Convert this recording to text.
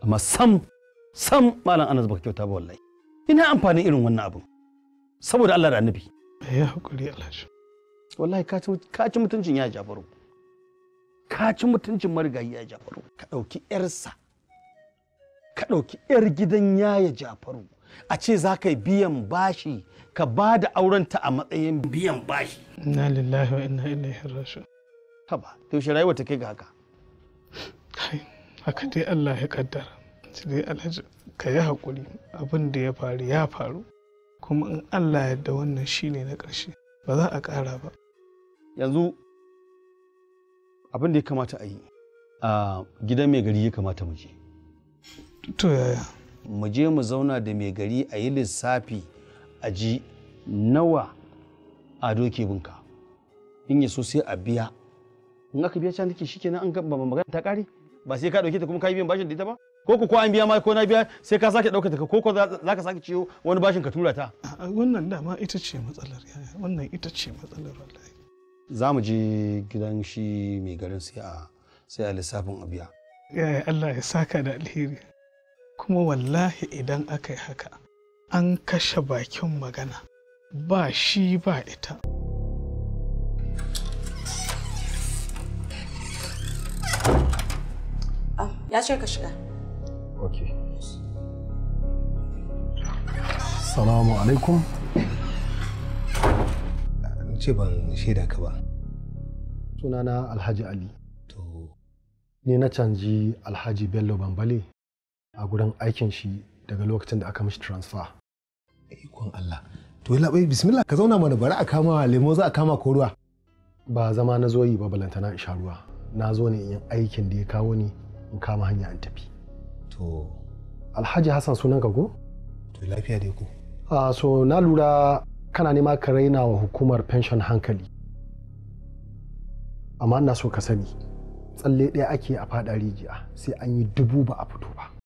amma sam malam Anas baka kyauta ba wallahi. Ina amfani irin wannan abin saboda Allah da Annabi. Ya hakuri Alhaji. Wallahi ka ci mutuncin ya Jafaru. Ka ci mutuncin marigayi ya Jafaru. Ka ɗauki ƴarsa. Ka ɗauki ƴar gidan yaya Jafaru. A ce za ka yi biyan bashi ka ba da aurenta a matsayin biyan bashi. Inna lillahi wa inna ilaihi raji'un. Haba, yaushe rayuwa ta kai ga haka. Haka dai Allah ya kaddara. Sai dai Alhaji ka yi haƙuri, abin da ya faru kuma in Allah ya yarda wannan shine na ƙarshe, ba za a ƙara ba. Yanzu abin da ya kamata a yi a gidan mai gari ya kamata mu je. To yaya? Mu je mu zauna da mai gari a yi lissafi a ji nawa ado ke binka. In ya so sai a biya. In aka biya can take shikenan an gaba magana ta kare, ba sai ka dauke ta kuma ka yi biyan bashin da ita ba. Ko an biya ma ko na biya sai ka sake dauka ta ko za ka sake ciyo wani bashin ka tura ta. Wannan dama ita ce matsalar yaya, wannan ita ce matsalar wallahi. Za mu je gidan shi mai garin sai a lissafin a biya. Yaya Allah ya saka da alheri. Kuma wallahi idan aka yi haka an kashe bakin magana, ba shi ba ita. Ya ce ka shiga. Ok. Salamu alaikum. Ce ban shaida ka ba. Sunana Alhaji Ali. To, Ni na canji Alhaji Bello Bambale a gurin aikin shi daga lokacin da aka mishi transfer. ikon Allah. To, yalla bai bismillah ka zauna mana bari a kama lemo za a kama ko ruwa. Ba zama na zo yi ba balantana in sha ruwa. Na zo ne yin aikin da ya kawo ni in kama hanya in tafi. To, Alhaji Hassan sunan ka ko? to lafiya dai ko. So na lura kana nema ka raina wa hukumar pension hankali. Amma ina so ka sani tsalle ɗaya ake a faɗa rijiya sai an yi dubu ba a fito ba.